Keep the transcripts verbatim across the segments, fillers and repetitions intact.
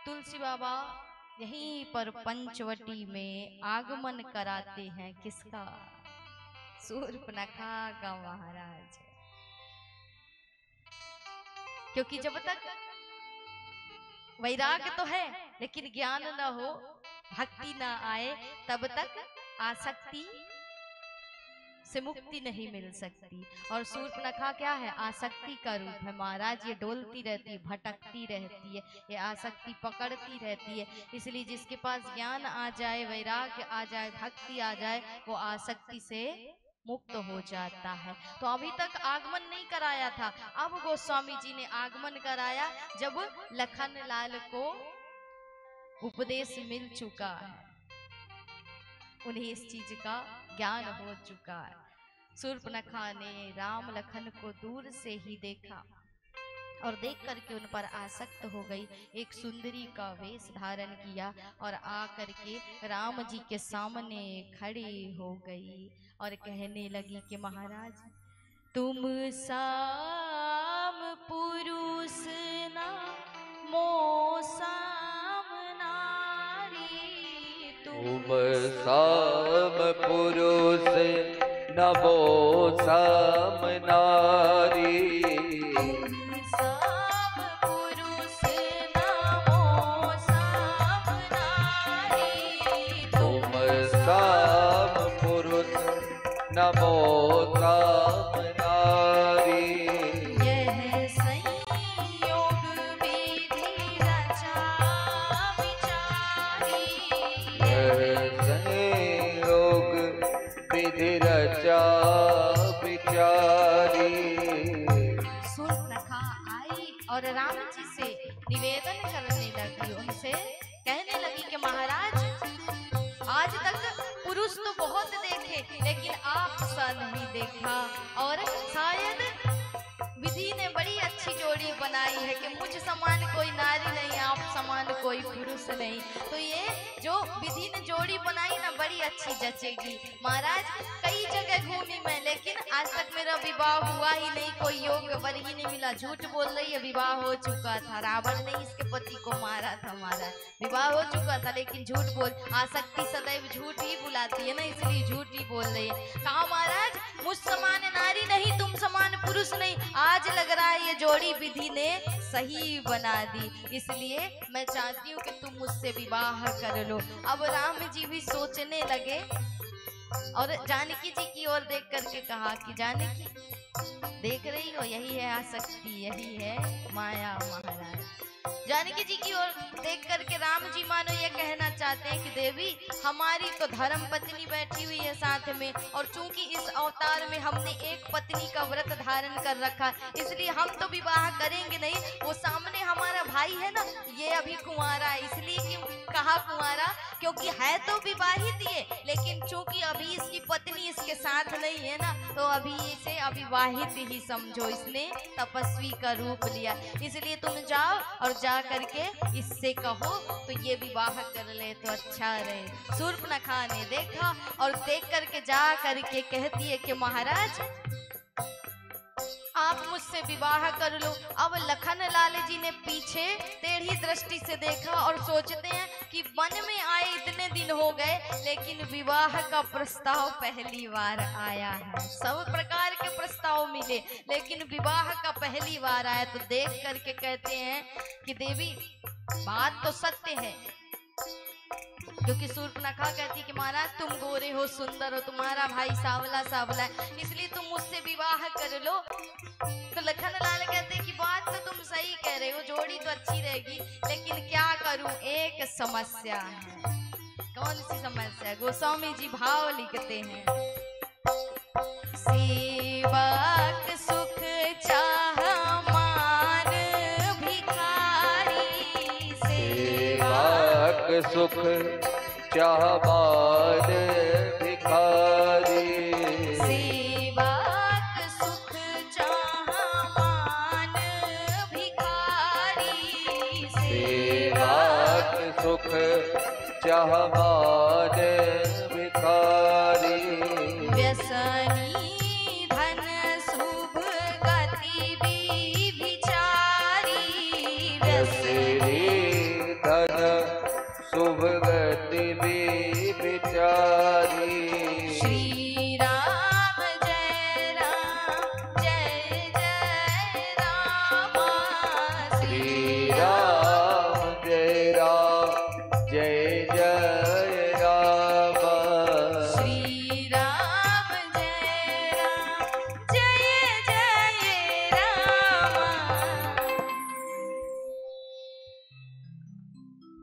तुलसी बाबा यहीं पर पंचवटी में आगमन कराते हैं किसका? शूर्पणखा का महाराज। क्योंकि जब तक वैराग्य तो है लेकिन ज्ञान न हो, भक्ति न आए, तब तक आसक्ति से मुक्ति नहीं मिल सकती। और शूर्पणखा क्या है? आसक्ति का रूप है महाराज। ये डोलती रहती है, भटकती रहती है, ये आसक्ति पकड़ती रहती है। इसलिए जिसके पास ज्ञान आ जाए, वैराग्य आ जाए, भक्ति आ जाए, वो आसक्ति से मुक्त हो जाता है। तो अभी तक आगमन नहीं कराया था, अब गोस्वामी जी ने आगमन कराया जब लखन लाल को उपदेश मिल चुका है, उन्हें इस चीज का ज्ञान हो चुका है। शूर्पणखा ने राम लखन को दूर से ही देखा और देख करके उन पर आसक्त हो गई। एक सुंदरी का वेश धारण किया और आकर के राम जी के सामने खड़ी हो गई और कहने लगी कि महाराज, तुम साम पुरुष ना मो साम नारी, तुम साम पुरुष नमो साम नारी, तुम साम पुरुष नमो साम नारी, तुम साम पुरुष नमो साम नारी, यह संयोग विधि रचा विचारी, यह संयोग विधि रचा विचारी। शूर्पणखा आई और राम जी से निवेदन करने लगी, उनसे कहने लगी कि महाराज, आज तक पुरुष तो बहुत देखे लेकिन आपसा नहीं देखा, और शायद विधि ने बड़ी अच्छी जोड़ी बनाई है कि मुझ समान कोई नारी नहीं, आप समान कोई पुरुष नहीं। तो ये जो विधि ने जोड़ी बनाई ना, बड़ी अच्छी जचेगी। महाराज, कई जगह घूमी मैं, लेकिन आज तक मेरा विवाह हुआ ही नहीं, कोई योग वर ही नहीं मिला। झूठ बोल रही है, विवाह हो चुका था, रावण ने इसके पति को मारा था, महाराज विवाह हो चुका था, लेकिन झूठ बोल, आसक्ति सदैव झूठ ही बुलाती है ना, इसलिए झूठ ही बोल रही है। कहा महाराज, मुझ समान नारी नहीं, तुम समान पुरुष नहीं, आज लग रहा है ये जोड़ी विधि ने सही बना दी, इसलिए मैं चाहती हूँ कि तुम मुझसे विवाह कर लो। अब राम जी भी सोचने लगे और जानकी जी की ओर देख करके कहा कि जानकी, देख रही हो, यही है आसक्ति, यही है माया महाराज। जानकी जी की ओर देख करके राम जी मानो ये कहना चाहते हैं कि देवी, हमारी तो धर्म पत्नी बैठी हुई है साथ में, और चूंकि इस अवतार में हमने एक पत्नी का व्रत धारण कर रखा, इसलिए हम तो विवाह करेंगे नहीं। वो सामने हमारा भाई है ना, ये अभी कुंवारा है, इसलिए क्यों कहा कुंवारा, क्योंकि है तो विवाहित ये, लेकिन चूंकि अभी इसकी पत्नी इसके साथ नहीं है ना, तो अभी इसे अविवाहित ही समझो, इसने तपस्वी का रूप लिया, इसलिए तुम जाओ और जा करके इससे कहो तो ये विवाह कर ले तो अच्छा रहे। शूर्पणखा ने देखा और देख करके जा करके कहती है कि महाराज, आप मुझसे विवाह कर लो। अब लखन लाल जी ने पीछे टेढ़ी दृष्टि से देखा और सोचते हैं कि वन में आए इतने दिन हो गए, लेकिन विवाह का प्रस्ताव पहली बार आया है। सब प्रकार के प्रस्ताव मिले, लेकिन विवाह का पहली बार आया। तो देख करके कहते हैं कि देवी, बात तो सत्य है, क्योंकि शूर्पणखा कहती कि महाराज, तुम गोरे हो, सुंदर हो, तुम्हारा भाई सावला सावला है, इसलिए तुम मुझसे विवाह कर लो। तो लखन लाल कहते कि बात तो तुम सही कह रहे हो, जोड़ी तो अच्छी रहेगी, लेकिन क्या करूं, एक समस्या है। कौन सी समस्या? गोस्वामी जी भाव लिखते हैं, सेवक सुख चाह मान भिखारी, सेवक सुख चाह मान भिखारी, सेवक सुख चाह मान भिखारी, सेवक सुख चाह मान भिखारी, व्यसनी धन शुभ गति विचारी, व्यसनी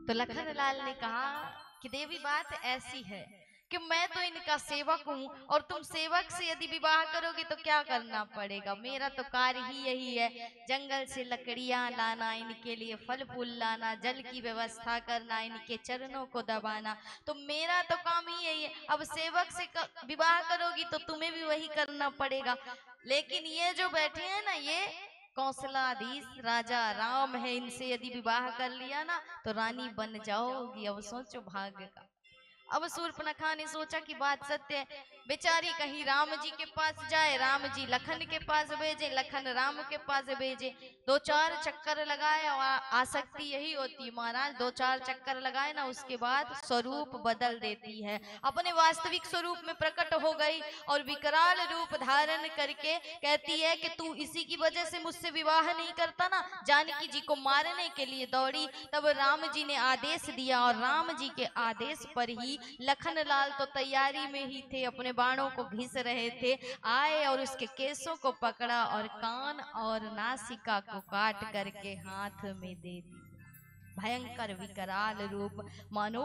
तो लखन लाल ने कहा कि देवी बात ऐसी है कि मैं तो इनका सेवक हूँ और तुम सेवक से यदि विवाह करोगे तो क्या करना पड़ेगा। मेरा तो कार्य ही यही है, जंगल से लकड़ियां लाना, इनके लिए फल फूल लाना, जल की व्यवस्था करना, इनके चरणों को दबाना, तो मेरा तो काम ही यही है। अब सेवक से विवाह करोगी तो तुम्हें भी वही करना पड़ेगा। लेकिन ये जो बैठे हैं ना, ये कौशलाधीश राजा राम है, इनसे यदि विवाह कर लिया ना तो रानी बन जाओगी। अब सोचो भाग्य का। अब शूर्पणखा ने सोचा कि बात सत्य है, बेचारी कहीं राम जी के पास जाए, राम जी लखन के पास भेजे, लखन राम के पास भेजे। दो चार चक्कर लगाए और आसक्ति यही होती है महाराज, दो चार चक्कर लगाए ना उसके बाद स्वरूप बदल देती है, अपने वास्तविक स्वरूप में प्रकट हो गई और विकराल रूप धारण करके कहती है कि तू इसी की वजह से मुझसे विवाह नहीं करता ना। जानकी जी को मारने के लिए दौड़ी, तब राम जी ने आदेश दिया और राम जी के आदेश पर ही लखन लाल तो तैयारी में ही थे, अपने बाणों को घिस रहे थे, आए और उसके केसों को पकड़ा और कान और नासिका को काट करके हाथ में दे दी। भयंकर विकराल रूप, मानो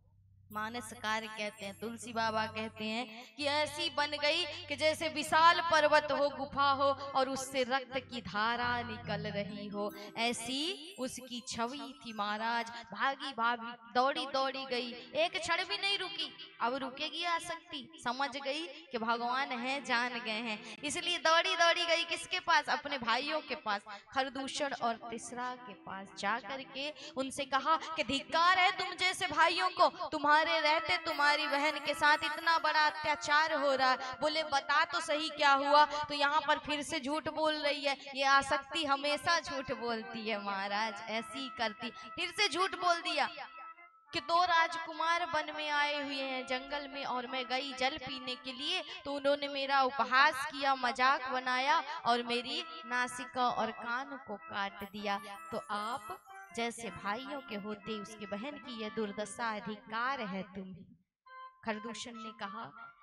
मानसकार कहते हैं, तुलसी बाबा कहते हैं कि ऐसी बन गई कि जैसे विशाल पर्वत हो, गुफा हो और उससे रक्त की धारा निकल रही हो, ऐसी उसकी छवि थी महाराज। भागी भागी दौड़ी दौड़ी गई, एक क्षण भी नहीं रुकी। अब रुकेगी आसक्ति, समझ गई कि भगवान है, जान गए हैं, इसलिए दौड़ी दौड़ी गई किसके पास? अपने भाइयों के पास, खरदूषण और तिसरा के पास जा करके उनसे कहा कि धिक्कार है तुम जैसे भाइयों को, तुम्हारे रहते तुम्हारी बहन के साथ इतना बड़ा अत्याचार हो रहा है। बोले बता तो सही क्या हुआ? तो यहाँ पर फिर से झूठ बोल रही है। ये आसक्ति हमेशा झूठ बोलती है महाराज, ऐसी ही करती। फिर से झूठ बोल दिया कि दो राजकुमार वन में आए हुए हैं जंगल में और मैं गई जल पीने के लिए, तो उन्होंने मेरा उपहास किया, मजाक बनाया और मेरी नासिका और कान को काट दिया। तो आप जैसे भाइयों के होते उसके बहन की यह दुर्दशा, अधिकार है तुम्हें। खरदूषण ने कहा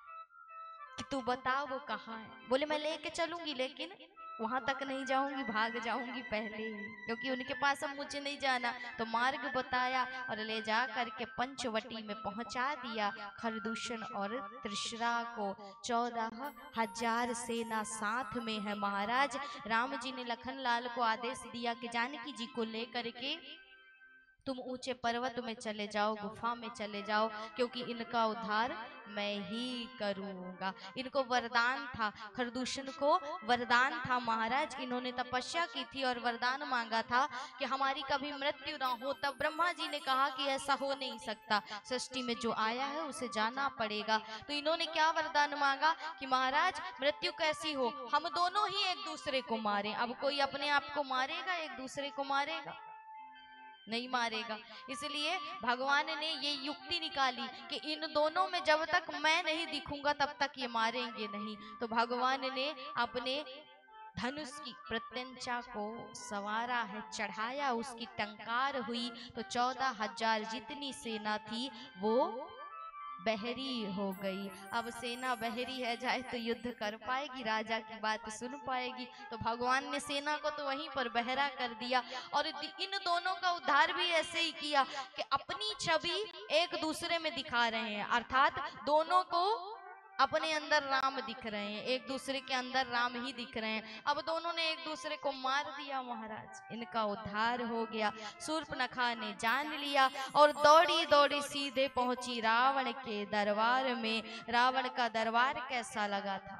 कि तू बता वो कहाँ है? बोले मैं लेके चलूंगी, लेकिन वहां तक नहीं जाऊंगी, भाग जाऊंगी पहले ही, क्योंकि उनके पास अब मुझे नहीं जाना। तो मार्ग बताया और ले जा करके पंचवटी में पहुंचा दिया खरदूषण और त्रिशरा को। चौदह हजार सेना साथ में है महाराज। राम जी ने लखन लाल को आदेश दिया कि जानकी जी को लेकर के तुम ऊंचे पर्वत में चले जाओ, गुफा में चले जाओ, क्योंकि इनका उद्धार मैं ही करूंगा। इनको वरदान था, खरदूषण को वरदान था महाराज। इन्होंने तपस्या की थी और वरदान मांगा था कि हमारी कभी मृत्यु ना हो। तब ब्रह्मा जी ने कहा कि ऐसा हो नहीं सकता, सृष्टि में जो आया है उसे जाना पड़ेगा। तो इन्होंने क्या वरदान मांगा कि महाराज मृत्यु कैसी हो, हम दोनों ही एक दूसरे को मारें। अब कोई अपने आप को मारेगा, एक दूसरे को मारेगा? नहीं मारेगा। इसलिए भगवान ने ये युक्ति निकाली कि इन दोनों में जब तक मैं नहीं दिखूंगा तब तक ये मारेंगे नहीं। तो भगवान ने अपने धनुष की प्रत्यंचा को सवारा है, चढ़ाया, उसकी टंकार हुई तो चौदह हजार जितनी सेना थी वो बहरी हो गई। अब सेना बहरी है जाए तो युद्ध कर पाएगी, राजा की बात सुन पाएगी? तो भगवान ने सेना को तो वहीं पर बहरा कर दिया और इन दोनों का उद्धार भी ऐसे ही किया कि अपनी छवि एक दूसरे में दिखा रहे हैं, अर्थात दोनों को अपने अंदर राम दिख रहे हैं, एक दूसरे के अंदर राम ही दिख रहे हैं। अब दोनों ने एक दूसरे को मार दिया महाराज, इनका उद्धार हो गया। शूर्पणखा ने जान लिया और दौड़ी दौड़ी सीधे पहुंची रावण के दरबार में। रावण का दरबार कैसा लगा था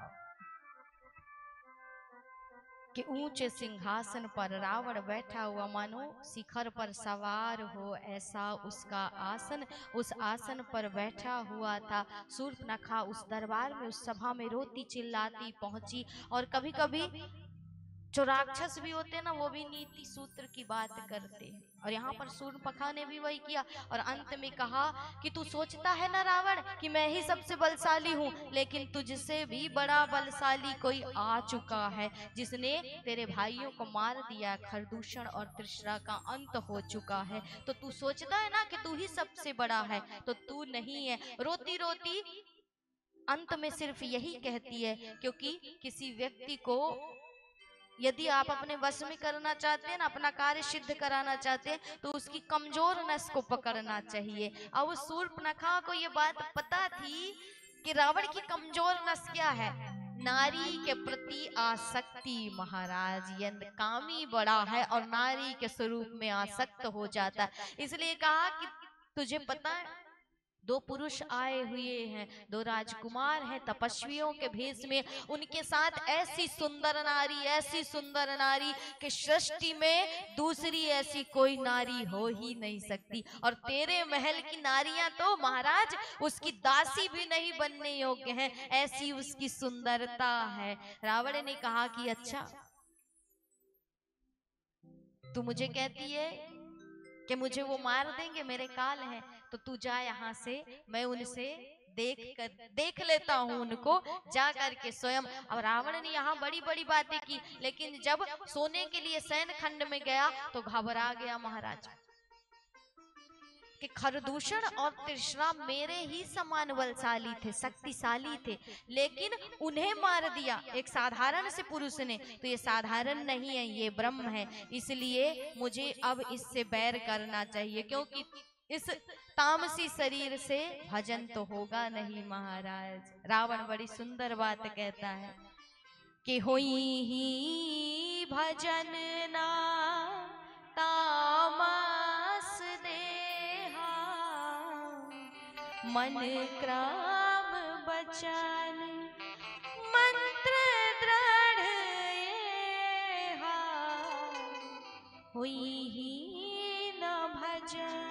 कि ऊंचे सिंहासन पर रावण बैठा हुआ, मानो शिखर पर सवार हो ऐसा उसका आसन, उस आसन पर बैठा हुआ था। शूर्पणखा उस दरबार में, उस सभा में रोती चिल्लाती पहुंची। और कभी कभी जो राक्षस भी होते हैं ना, वो भी नीति सूत्र की बात करते हैं, और यहाँ पर शूर्पणखा ने भी वही किया। और अंत में कहा कि तू सोचता है ना रावण कि मैं ही सबसे बलशाली हूँ, लेकिन तुझसे भी बड़ा बलशाली कोई आ चुका है जिसने तेरे भाइयों को मार दिया, खरदूषण और त्रिशरा का अंत हो चुका है। तो तू सोचता है ना कि तू ही सबसे बड़ा है, तो तू नहीं है। रोती रोती अंत में सिर्फ यही कहती है, क्योंकि किसी व्यक्ति को यदि आप अपने वश में करना चाहते हैं ना, अपना कार्य सिद्ध कराना चाहते हैं, तो उसकी कमजोर नस को पकड़ना चाहिए। अब उस शूर्पणखा को ये बात पता थी कि रावण की कमजोर नस क्या है, नारी के प्रति आसक्ति। महाराज ये कामी बड़ा है और नारी के स्वरूप में आसक्त हो जाता है। इसलिए कहा कि तुझे पता है दो पुरुष आए हुए हैं, दो राजकुमार हैं तपस्वियों के भेष में, उनके साथ ऐसी सुंदर नारी, ऐसी सुंदर नारी कि सृष्टि में दूसरी ऐसी कोई नारी हो ही नहीं सकती। और तेरे महल की नारियां तो महाराज उसकी दासी भी नहीं बनने योग्य हैं, ऐसी उसकी सुंदरता है। रावण ने कहा कि अच्छा तू मुझे कहती है कि मुझे वो मार देंगे, मेरे काल हैं, तो तू जा यहाँ से, मैं उनसे देख कर देख लेता हूँ उनको जा करके स्वयं। अब रावण ने यहाँ बड़ी बड़ी बातें की, लेकिन जब सोने के लिए शयन खंड में गया तो घबरा गया महाराज कि खरदूषण और तृष्णा मेरे ही समान बलशाली थे, शक्तिशाली थे, लेकिन उन्हें मार दिया एक साधारण से पुरुष ने। तो ये साधारण नहीं है, ये ब्रह्म है, इसलिए मुझे अब इससे बैर करना चाहिए, क्योंकि इस तामसी शरीर से भजन तो होगा नहीं। महाराज रावण बड़ी सुंदर बात कहता है कि होई ही भजन ना तामस देहा, मन क्राम बचन मंत्र दृढ़ येहा, होई ही न भजन।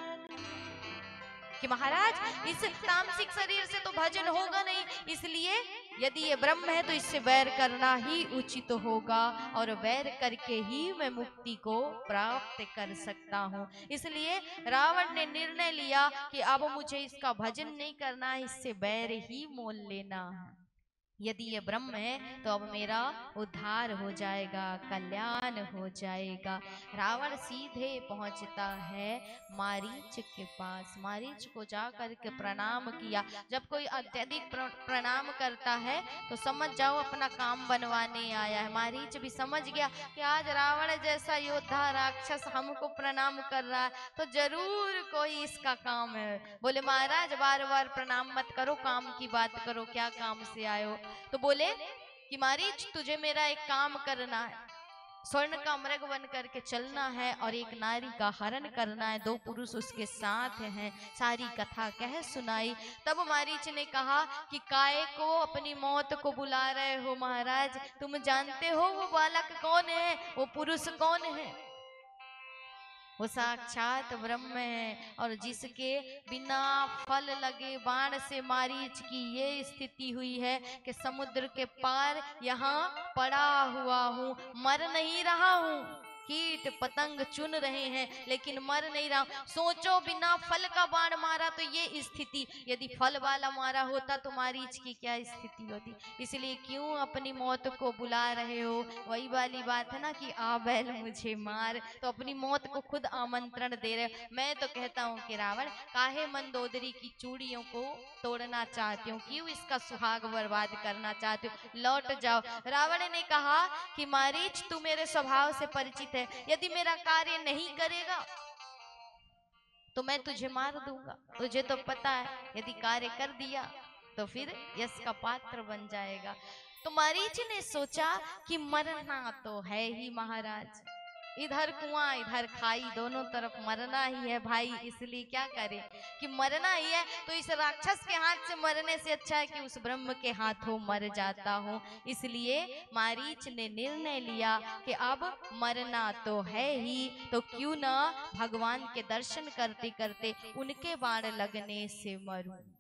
कि महाराज इस तामसिक शरीर से तो भजन होगा नहीं, इसलिए यदि ये ब्रह्म है तो इससे वैर करना ही उचित होगा, और वैर करके ही मैं मुक्ति को प्राप्त कर सकता हूँ। इसलिए रावण ने निर्णय लिया कि अब मुझे इसका भजन नहीं करना है, इससे वैर ही मोल लेना है। यदि ये ब्रह्म है तो अब मेरा उद्धार हो जाएगा, कल्याण हो जाएगा। रावण सीधे पहुंचता है मारीच के पास, मारीच को जा करके प्रणाम किया। जब कोई अत्यधिक प्रणाम करता है तो समझ जाओ अपना काम बनवाने आया है। मारीच भी समझ गया कि आज रावण जैसा योद्धा राक्षस हमको प्रणाम कर रहा है तो जरूर कोई इसका काम है। बोले महाराज बार बार प्रणाम मत करो, काम की बात करो, क्या काम से आए हो? तो बोले कि मारीच तुझे मेरा एक काम करना है, स्वर्ण का मृग बन करके चलना है और एक नारी का हरण करना है, दो पुरुष उसके साथ हैं। सारी कथा कह सुनाई। तब मारीच ने कहा कि काय को अपनी मौत को बुला रहे हो महाराज, तुम जानते हो वो बालक कौन है, वो पुरुष कौन है? वो साक्षात ब्रह्म है, और जिसके बिना फल लगे बाण से मारीच की ये स्थिति हुई है कि समुद्र के पार यहाँ पड़ा हुआ हूँ, मर नहीं रहा हूँ। कीट पतंग चुन रहे हैं लेकिन मर नहीं रहा। सोचो बिना फल का बाण मारा तो ये स्थिति, यदि फल वाला मारा होता तो मारीच की क्या स्थिति होती। इसलिए क्यों अपनी मौत को बुला रहे हो? वही वाली बात है ना कि आ बैल मुझे मार, तो अपनी मौत को खुद आमंत्रण दे रहे हो। मैं तो कहता हूँ कि रावण काहे मंदोदरी की चूड़ियों को तोड़ना चाहते हो, क्यों इसका सुहाग बर्बाद करना चाहते हो? लौट जाओ। रावण ने कहा कि मारीच तू मेरे स्वभाव से परिचित है, यदि मेरा कार्य नहीं करेगा तो मैं तुझे मार दूंगा। तुझे तो पता है यदि कार्य कर दिया तो फिर यश का पात्र बन जाएगा। तो मारीच ने सोचा कि मरना तो है ही महाराज, इधर कुआं इधर खाई, दोनों तरफ मरना ही है भाई, इसलिए क्या करे कि मरना ही है। तो इस राक्षस के हाथ से मरने से अच्छा है कि उस ब्रह्म के हाथों मर जाता हूँ। इसलिए मारीच ने निर्णय लिया कि अब मरना तो है ही, तो क्यों ना भगवान के दर्शन करते करते उनके बाण लगने से मरूं।